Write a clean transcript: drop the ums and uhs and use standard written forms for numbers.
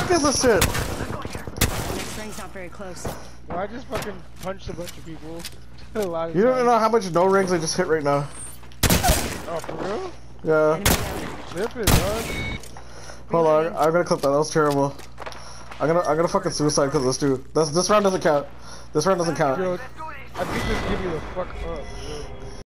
fuck is this shit? Next ring's not very close. Well, I just fucking punched a bunch of people. A lot of You don't times. know how much no rings I just hit right now. Oh, for real? Yeah. Clip it, dog. Hold on, I'm gonna clip that. That was terrible. I'm gonna fucking suicide because of this dude. This round doesn't count. This round doesn't count. Yo, I think this give you the fuck up.